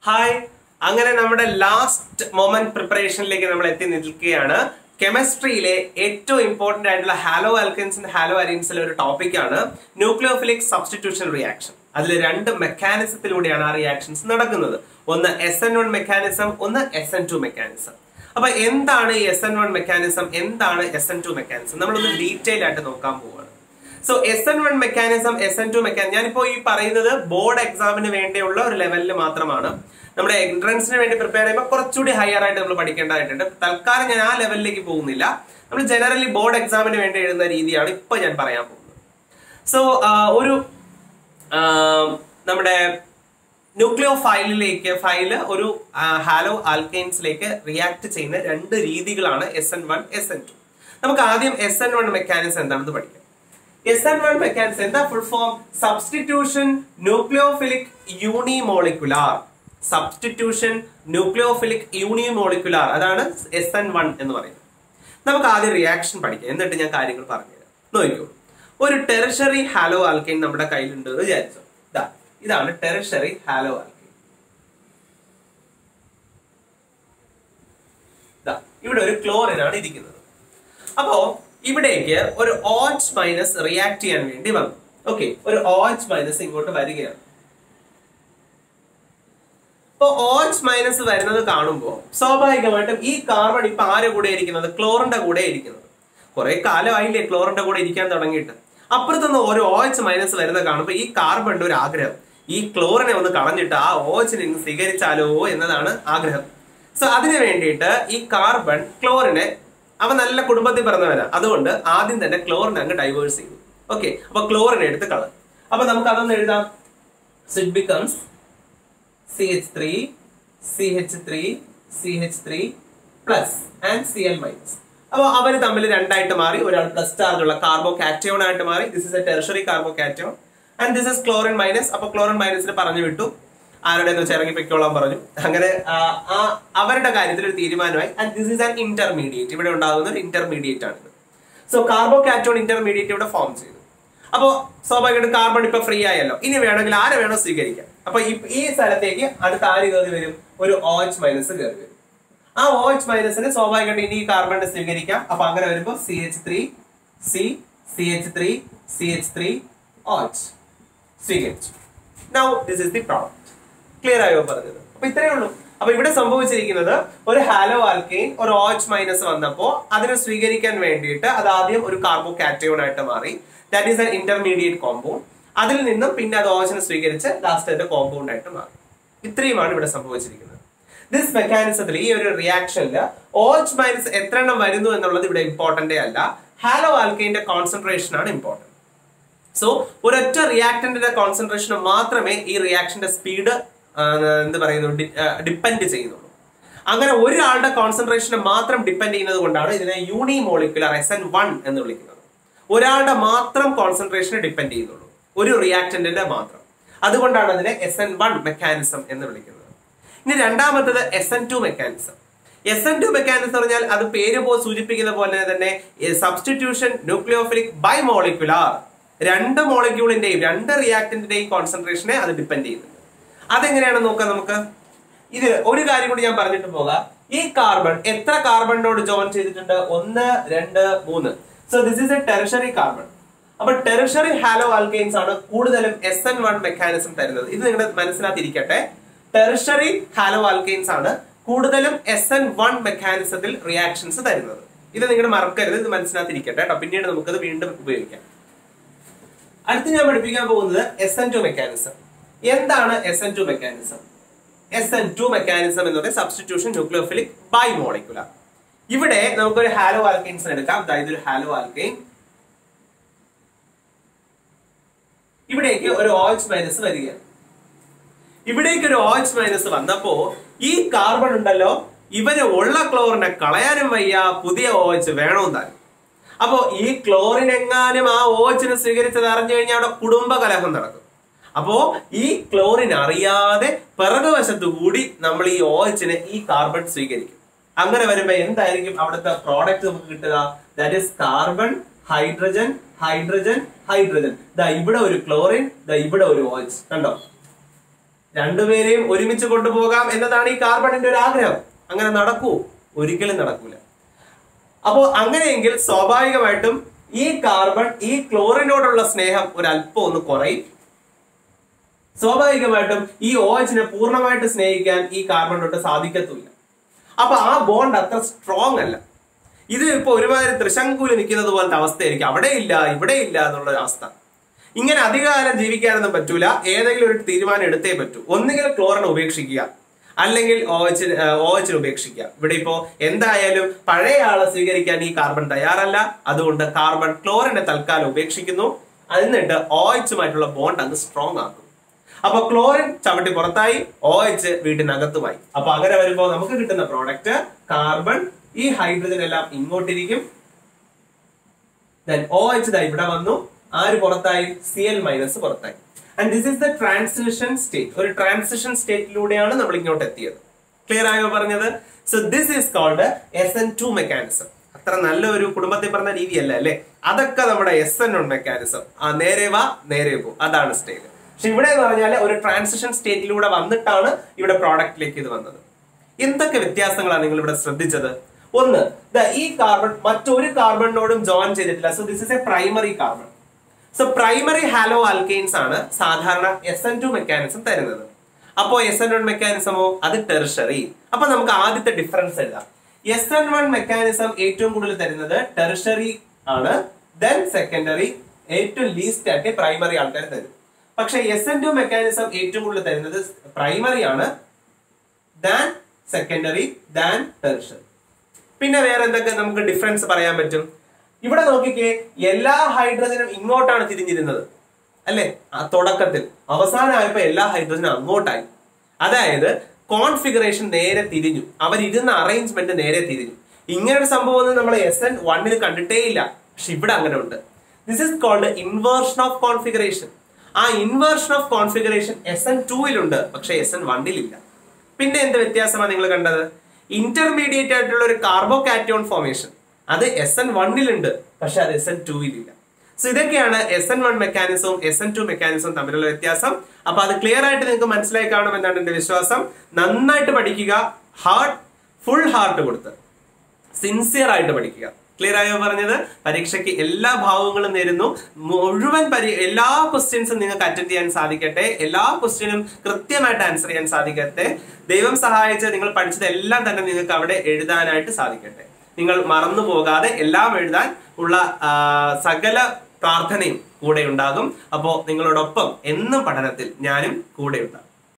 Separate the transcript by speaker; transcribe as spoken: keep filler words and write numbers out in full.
Speaker 1: Hi, അങ്ങനെ നമ്മുടെ last moment പ്രിപ്പറേഷനിലേക്ക് നമ്മൾ എത്തി നിൽക്കുകയാണ്. കെമിസ്ട്രിയിലെ ഏറ്റവും ഇമ്പോർട്ടന്റ് ആയിട്ടുള്ള ഹാലോ ആൽക്കൻസ് ഹാലോ അരീൻസിലെ ഒരു ടോപ്പിക്കാണ് ന്യൂക്ലിയോഫിലിക് സബ്സ്റ്റിറ്റ്യൂഷൻ റിയാക്ഷൻ. അതിൽ രണ്ട് മെക്കാനിസത്തിലൂടെയാണ് ആ റിയാക്ഷൻസ് നടക്കുന്നത്. ഒന്ന് എസ് എൻ വൺ മെക്കാനിസം, ഒന്ന് എസ് എൻ ടു മെക്കാനിസം. അപ്പൊ എന്താണ് ഈ എസ് എൻ വൺ മെക്കാനിസം, എന്താണ് എസ് എൻ ടു മെക്കാനിസം, നമ്മളൊന്ന് ഡീറ്റെയിൽ ആയിട്ട് നോക്കാൻ പോവുകയാണ്. So S N one mechanism, S N two mechanism, ഞാനിപ്പോ ഈ പറയുന്നത് ബോർഡ് എക്സാമിന് വേണ്ടിയുള്ള ഒരു ലെവലിൽ മാത്രമാണ്. നമ്മുടെ എൻട്രൻസിന് വേണ്ടി പ്രിപ്പയർ ചെയ്യുമ്പോൾ കുറച്ചുകൂടി ഹയർ ആയിട്ട് നമ്മൾ പഠിക്കേണ്ടതായിട്ടുണ്ട്. തൽക്കാലം ഞാൻ ആ ലെവലിലേക്ക് പോകുന്നില്ല. നമ്മൾ ജനറലി ബോർഡ് എക്സാമിന് വേണ്ടി എഴുതുന്ന രീതിയാണ് ഇപ്പൊ ഞാൻ പറയാൻ പോകുന്നത്. സോ ഒരു നമ്മുടെ ന്യൂക്ലിയോ ഫൈലിലേക്ക് ഫൈല് ഒരു ഹാലോ ആൽക്കൈൻസിലേക്ക് റിയാക്ട് ചെയ്യുന്ന രണ്ട് രീതികളാണ് S N one, S N two. നമുക്ക് ആദ്യം എസ് എൻ വൺ മെക്കാനിസം എന്താണെന്ന് പഠിക്കാം. എസ് എൻ വൺ മെക്കാനിസം എന്താ full form? Substitution nucleophilic unimolecular. Substitution nucleophilic unimolecular, അതാണ് എസ് എൻ വൺ എന്ന് പറയുന്നത്. നമുക്ക് ആദ്യം റിയാക്ഷൻ പഠിക്കാം, എന്നിട്ട് ഞാൻ കാര്യങ്ങൾ പറഞ്ഞുതരാം. നോക്കൂ, ഒരു ടെറിഷറി ഹാലോ ആൽക്കൈൻ നമ്മുടെ കയ്യിലുണ്ട് എന്ന് വിചാരിച്ചു. ഇതാ ഇതാണ് ടെറിഷറി ഹാലോ ആൽക്കൈൻ. ഇവിടെ ഒരു ക്ലോറിൻ ആണ് ഇരിക്കുന്നത്. അപ്പോ ഇവിടേക്ക് ഒരു ഓച്ച് മൈനസ് റിയാക്ട് ചെയ്യാൻ വേണ്ടി വന്നു. ഓക്കെ, ഒരു ഓച്ച് മൈനസ് ഇങ്ങോട്ട് വരികയാണ്. അപ്പൊ ഓച്ച് മൈനസ് വരുന്നത് കാണുമ്പോൾ സ്വാഭാവികമായിട്ടും ഈ കാർബൺ ഇപ്പൊ ആരുടെ കൂടെ ഇരിക്കുന്നത്? ക്ലോറിന്റെ കൂടെ ഇരിക്കുന്നത്. കുറെ കാലമായില്ലേ ക്ലോറിന്റെ കൂടെ ഇരിക്കാൻ തുടങ്ങിയിട്ട്. അപ്പുറത്തുനിന്ന് ഒരു ഓച്ച് മൈനസ് വരുന്നത് കാണുമ്പോൾ ഈ കാർബണിന്റെ ഒരു ആഗ്രഹം, ഈ ക്ലോറിനെ ഒന്ന് കളഞ്ഞിട്ട് ആ ഓച്ചിനെ സ്വീകരിച്ചാലോ എന്നതാണ് ആഗ്രഹം. സോ അതിനു വേണ്ടിയിട്ട് ഈ കാർബൺ ക്ലോറിനെ, അവൻ നല്ല കുടുംബത്തിൽ പറഞ്ഞവനാ, അതുകൊണ്ട് ആദ്യം തന്നെ ക്ലോറിനെ അങ്ങ് ഡൈവേഴ്സ് ചെയ്തു. ഓക്കെ, അപ്പൊ ക്ലോറിനെ എടുത്ത് കളർ. അപ്പൊ നമുക്ക് അതൊന്ന് എഴുതാം. So it becomes C H three, C H three, C H three plus and C L minus. അപ്പൊ അവര് തമ്മിൽ രണ്ടായിട്ട് മാറി. ഒരാൾ പ്ലസ് ചാർജ് ഉള്ള കാർബോ കാറ്റയോൺ ആയിട്ട് മാറി. This is a tertiary carbocation and this is chlorine minus. അപ്പൊ ക്ലോറിൻ മൈനസിന് പറഞ്ഞു വിട്ടു, ആരുടെ എന്ന് വെച്ചാൽ ഇറങ്ങി പൊയ്ക്കോളാൻ പറഞ്ഞു. അങ്ങനെ അവരുടെ കാര്യത്തിൽ ഒരു തീരുമാനമായി. And this is an intermediate. ഇവിടെ ഉണ്ടാകുന്ന ഒരു ഇന്റർമീഡിയറ്റ് ആണ്. സോ കാർബോ കാറ്റയോൺ ഇന്റർമീഡിയറ്റ് ഇവിടെ ഫോം ചെയ്തു. അപ്പോ സ്വാഭാവികമായിട്ടും കാർബൺ ഇപ്പൊ ഫ്രീ ആയല്ലോ. ഇനി വേണമെങ്കിൽ ആരെ വേണോ സ്വീകരിക്കാം. അപ്പൊ ഈ സ്ഥലത്തേക്ക് അടുത്ത ആര് കയറി വരും? ഒരു ഓച്ച് മൈനസ് കയറി വരും. ആ ഓച്ച് മൈനസിന് സ്വാഭാവികമായിട്ട് ഇനി ഈ കാർബണിനെ സ്വീകരിക്കാം. അപ്പൊ അങ്ങനെ വരുമ്പോൾ C H three, C, C H three, C H three, OH സ്വീകരിച്ചു. Now this is the product. Clear ആയോ പറഞ്ഞത്? അപ്പൊ ഇത്രയേ ഉള്ളൂ. അപ്പൊ ഇവിടെ സംഭവിച്ചിരിക്കുന്നത് ഒരു ഹാലോ ആൽക്കൈൻ ഒരു ഓച്ച് മൈനസ് വന്നപ്പോ അതിനെ സ്വീകരിക്കാൻ വേണ്ടിയിട്ട് അത് ആദ്യം ഒരു കാർബോ കാറ്റയോൺ ആയിട്ട് മാറി. That is an intermediate compound. അതിൽ നിന്നും പിന്നെ അത് ഓച്ചിനെ സ്വീകരിച്ച് ലാസ്റ്റ് അതിന്റെ കോമ്പൗണ്ട് ആയിട്ട് മാറി. ഇത്രയുമാണ് ഇവിടെ സംഭവിച്ചിരിക്കുന്നത്. ദിസ് മെക്കാനിസത്തിൽ, ഈ ഒരു റിയാക്ഷനിൽ ഓച്ച് മൈനസ് എത്ര എണ്ണം വരുന്നു എന്നുള്ളത് ഇവിടെ ഇമ്പോർട്ടന്റേ അല്ല. ഹാലോ ആൽക്കൈന്റെ കോൺസെൻട്രേഷൻ ആണ് ഇമ്പോർട്ടന്റ്. സോ ഒരൊറ്റ റിയാക്ടന്റിന്റെ കോൺസെൻട്രേഷൻ മാത്രമേ ഈ റിയാക്ഷന്റെ സ്പീഡ് എന്ത് പറയുന്നു ഡിപ്പെൻഡ് ചെയ്യുന്നുള്ളൂ. അങ്ങനെ ഒരാളുടെ കോൺസെൻട്രേഷനെ മാത്രം ഡിപ്പെൻഡ് ചെയ്യുന്നത് കൊണ്ടാണ് ഇതിനെ യൂണിമോളിക്കുലർ എസ് എൻ വൺ എന്ന് വിളിക്കുന്നത്. ഒരാളുടെ മാത്രം കോൺസെൻട്രേഷനെ ഡിപ്പെൻഡ് ചെയ്യുന്നുള്ളൂ, ഒരു റിയാക്ടന്റിന്റെ മാത്രം. അതുകൊണ്ടാണ് അതിനെ എസ് എൻ വൺ മെക്കാനിസം എന്ന് വിളിക്കുന്നത്. ഇനി രണ്ടാമത്തത് S N two mechanism. S N two mechanism പറഞ്ഞാൽ അത് പേര് പോ സൂചിപ്പിക്കുന്ന പോലെ തന്നെ സബ്സ്റ്റിറ്റ്യൂഷൻ ന്യൂക്ലിയോഫിലിക് ബൈമോളിക്കുലാർ. രണ്ട് മോളിക്യൂളിന്റെയും രണ്ട് റിയാക്ടന്റിന്റെയും കോൺസെൻട്രേഷനെ അത് ഡിപ്പെൻഡ് ചെയ്യുന്നുണ്ട്. അതെങ്ങനെയാണെന്ന് നോക്കാം നമുക്ക്. ഇത് ഒരു കാര്യം കൂടി ഞാൻ പറഞ്ഞിട്ട് പോകാം. ഈ കാർബൺ എത്ര കാർബണിനോട് ജോയിൻ ചെയ്തിട്ടുണ്ട്? ഒന്ന്, രണ്ട്, മൂന്ന്. So this is a tertiary carbon. അപ്പൊ ടെറിഷറി ഹാലോ ആൽക്കൈൻസ് ആണ് കൂടുതലും എസ് എൻ വൺ മെക്കാനിസം തരുന്നത്. ഇത് നിങ്ങളുടെ മനസ്സിനകത്തിരിക്കട്ടെ. ടെറിഷറി ഹാലോ ആൽക്കൈൻസ് ആണ് കൂടുതലും എസ് എൻ വൺ മെക്കാനിസത്തിൽ റിയാക്ഷൻസ് തരുന്നത്. ഇത് നിങ്ങൾ മറക്കരുത്, ഇത് മനസ്സിനകത്തിരിക്കട്ടെ കേട്ടോ. പിന്നീട് നമുക്കത് വീണ്ടും ഉപയോഗിക്കാം. അടുത്ത് ഞാൻ പഠിപ്പിക്കാൻ പോകുന്നത് എസ് എൻ ടു മെക്കാനിസം. എന്താണ് S N two mechanism? S N two mechanism എന്നത് സബ്സ്റ്റിറ്റ്യൂഷൻ ന്യൂക്ലിയോഫിലിക് ബൈമോളിക്കുലർ. ഇവിടെ നമുക്കൊരു ഹാലോ ആൽക്കൈൻസ് എടുക്കാം. അതായത് ഒരു ഹാലോ ആൽക്കൈൻ, ഇവിടേക്ക് ഒരു ഓച്ച് മൈനസ് വരികയാണ്. ഇവിടേക്ക് ഒരു ഓച്ച് മൈനസ് വന്നപ്പോ ഈ കാർബൺ ഉണ്ടല്ലോ, ഇവര് ഉള്ള ക്ലോറിനെ കളയാനും വയ്യ, പുതിയ ഓച്ച് വേണമെന്നാണ്. അപ്പോ ഈ ക്ലോറിൻ എങ്ങാനും ആ ഓച്ചിനെ സ്വീകരിച്ചത് അറിഞ്ഞു കഴിഞ്ഞാൽ അവിടെ കുടുംബ കലഹം നടക്കും. അപ്പോ ഈ ക്ലോറിൻ അറിയാതെ പിറകുവശത്തു കൂടി നമ്മൾ ഈ ഓച്ചിനെ ഈ കാർബൺ സ്വീകരിക്കും. അങ്ങനെ വരുമ്പോ എന്തായിരിക്കും അവിടുത്തെ പ്രോഡക്റ്റ് നമുക്ക് കിട്ടുക? That is carbon, hydrogen, hydrogen, hydrogen. ദാ ഇവിടെ ഒരു ക്ലോറിൻ, ദാ ഇവിടെ ഒരു ഓച്ച്. കണ്ടോ? രണ്ടുപേരെയും ഒരുമിച്ച് കൊണ്ടുപോകാം എന്നതാണ് ഈ കാർബണിന്റെ ഒരു ആഗ്രഹം. അങ്ങനെ നടക്കൂ? ഒരിക്കലും നടക്കൂല. അപ്പോ അങ്ങനെയെങ്കിൽ സ്വാഭാവികമായിട്ടും ഈ കാർബൺ ഈ ക്ലോറിനോടുള്ള സ്നേഹം ഒരല്പം ഒന്ന് കുറയും. സ്വാഭാവികമായിട്ടും ഈ ഓ എച്ചിനെ പൂർണ്ണമായിട്ട് സ്നേഹിക്കാൻ ഈ കാർബണിനോട്ട് സാധിക്കത്തില്ല. അപ്പൊ ആ ബോണ്ട് അത്ര സ്ട്രോങ് അല്ല. ഇത് ഇപ്പൊ ഒരുമാതിരി ത്രിശങ്കൂല് നിൽക്കുന്നത് പോലത്തെ അവസ്ഥയായിരിക്കും. അവിടെ ഇല്ല ഇവിടെ ഇല്ല എന്നുള്ള അവസ്ഥ. ഇങ്ങനെ അധികകാലം ജീവിക്കാനൊന്നും പറ്റൂല. ഏതെങ്കിലും ഒരു തീരുമാനം എടുത്തേ പറ്റൂ. ഒന്നുകിൽ ക്ലോറിനെ ഉപേക്ഷിക്കുക, അല്ലെങ്കിൽ ഓ എച്ച് ഓ എച്ചിനെ ഉപേക്ഷിക്കുക. ഇവിടെ ഇപ്പോ എന്തായാലും പഴയ ആളെ സ്വീകരിക്കാൻ ഈ കാർബൺ തയ്യാറല്ല. അതുകൊണ്ട് കാർബൺ ക്ലോറിനെ തൽക്കാലം ഉപേക്ഷിക്കുന്നു. എന്നിട്ട് ഓ എച്ചുമായിട്ടുള്ള ബോണ്ട് അങ്ങ് സ്ട്രോങ് ആക്കും. അപ്പൊ ക്ലോറിൻ ചവിട്ടി പുറത്തായി, ഓ എച്ച് വീട്ടിനകത്തുമായി. അപ്പൊ അങ്ങനെ വരുമ്പോ നമുക്ക് കിട്ടുന്ന പ്രോഡക്റ്റ് കാർബൺ, ഈ ഹൈഡ്രജൻ എല്ലാം ഇങ്ങോട്ടിരിക്കും. ഓ എച്ച് ദാ ഇവിടെ വന്നു, ആര് പുറത്തായി? സി എൽ മൈനസ് പുറത്തായി. And this is the transition state. ഒരു ട്രാൻസിഷൻ സ്റ്റേറ്റിലൂടെയാണ് നമ്മൾ ഇങ്ങോട്ട് എത്തിയത്. ക്ലിയർ ആയോ പറഞ്ഞത്? So this is called S N two mechanism. അത്ര നല്ല ഒരു കുടുംബത്തിൽ പറഞ്ഞ രീതിയല്ല അല്ലെ? അതൊക്കെ നമ്മുടെ എസ് എൻ വൺ മെക്കാനിസം. ആ നേരെ വാ നേരെ പോ, അതാണ് സ്റ്റേറ്റ്. പക്ഷെ ഇവിടെ എന്ന് പറഞ്ഞാൽ ഒരു ട്രാൻസിഷൻ സ്റ്റേറ്റിലൂടെ വന്നിട്ടാണ് ഇവിടെ പ്രോഡക്റ്റിലേക്ക് ഇത് വന്നത്. എന്തൊക്കെ വ്യത്യാസങ്ങളാണ് നിങ്ങൾ ഇവിടെ ശ്രദ്ധിച്ചത്? ഒന്ന്, ഈ കാർബൺ മറ്റൊരു കാർബണിനോടും ജോയിൻ ചെയ്തിട്ടില്ല. So this is a primary carbon. So primary halo alkanes ആണ് സാധാരണ എസ് എൻ ടു മെക്കാനിസം തരുന്നത്. അപ്പോ എസ് എൻ വൺ മെക്കാനിസമോ അത് ടെർഷറി. അപ്പൊ നമുക്ക് ആദ്യത്തെ ഡിഫറൻസ് എഴുതാം. എസ് എൻ വൺ മെക്കാനിസം ഏറ്റവും കൂടുതൽ തരുന്നത് ടെർഷറി ആണ്. ദെൻ സെക്കൻഡറി, ഏറ്റവും ലീസ്റ്റ് ആയിട്ട് പ്രൈമറി ആൾക്കാർ തരും. പക്ഷെ എസ് എൻ ടു മെക്കാനിസം ഏറ്റവും കൂടുതൽ തരുന്നത് പ്രൈമറി ആണ്, ദാൻ സെക്കൻഡറി, ദാൻ ടെർഷറി. പിന്നെ വേറെ എന്തൊക്കെ നമുക്ക് ഡിഫറൻസ് പറയാൻ പറ്റും? ഇവിടെ നോക്കിക്കേ, എല്ലാ ഹൈഡ്രജനും ഇങ്ങോട്ടാണ് തിരിഞ്ഞിരുന്നത് അല്ലെ? ആ തുടക്കത്തിൽ. അവസാനമായപ്പോ എല്ലാ ഹൈഡ്രജനും അങ്ങോട്ടായി. അതായത് കോൺഫിഗറേഷൻ നേരെ തിരിഞ്ഞു. അവരിരുന്ന അറേഞ്ച്മെന്റ് നേരെ തിരിഞ്ഞു. ഇങ്ങനെ ഒരു സംഭവം ഒന്നും നമ്മൾ എസ് എൻ വണ്ണിൽ കണ്ടിട്ടേ ഇല്ല. പക്ഷെ ഇവിടെ അങ്ങനെ ഉണ്ട്. This is called inversion of configuration. ആ inversion of configuration S N ടൂയിലുണ്ട്, പക്ഷെ എസ് എൻ വണ്ണിലില്ല. പിന്നെ എന്ത് വ്യത്യാസമാണ് നിങ്ങൾ കണ്ടത്? ഇന്റർമീഡിയറ്റ് ആയിട്ടുള്ള ഒരു കാർബോകാറ്റയോൺ ഫോർമേഷൻ, അത് എസ് എൻ വണ്ണിലുണ്ട്, പക്ഷെ അത് എസ് എൻ ടൂയിലില്ല. സോ ഇതൊക്കെയാണ് എസ് എൻ വൺ മെക്കാനിസവും എസ് എൻ ടു മെക്കാനിസവും തമ്മിലുള്ള വ്യത്യാസം. അപ്പൊ അത് ക്ലിയർ ആയിട്ട് നിങ്ങൾക്ക് മനസ്സിലായി കാണുമെന്നാണ് എന്റെ വിശ്വാസം. നന്നായിട്ട് പഠിക്കുക, ഹാർട്ട് ഫുൾ ഹാർട്ട് കൊടുത്ത് സിൻസിയർ ആയിട്ട് പഠിക്കുക. ക്ലിയർ ആയോ പറഞ്ഞത്? പരീക്ഷയ്ക്ക് എല്ലാ ഭാവങ്ങളും നേരുന്നു. മുഴുവൻ പരി എല്ലാ ക്വസ്റ്റ്യൻസും നിങ്ങൾക്ക് അറ്റൻഡ് ചെയ്യാൻ സാധിക്കട്ടെ. എല്ലാ ക്വസ്റ്റ്യനും കൃത്യമായിട്ട് ആൻസർ ചെയ്യാൻ സാധിക്കട്ടെ. ദൈവം സഹായിച്ച് നിങ്ങൾ പഠിച്ചതെല്ലാം തന്നെ നിങ്ങൾക്ക് അവിടെ എഴുതാനായിട്ട് സാധിക്കട്ടെ. നിങ്ങൾ മറന്നു പോകാതെ എല്ലാം എഴുതാൻ ഉള്ള സകല പ്രാർത്ഥനയും കൂടെ ഉണ്ടാകും. അപ്പോ നിങ്ങളോടൊപ്പം എന്നും പഠനത്തിൽ ഞാനും കൂടെ ഉണ്ടാകും.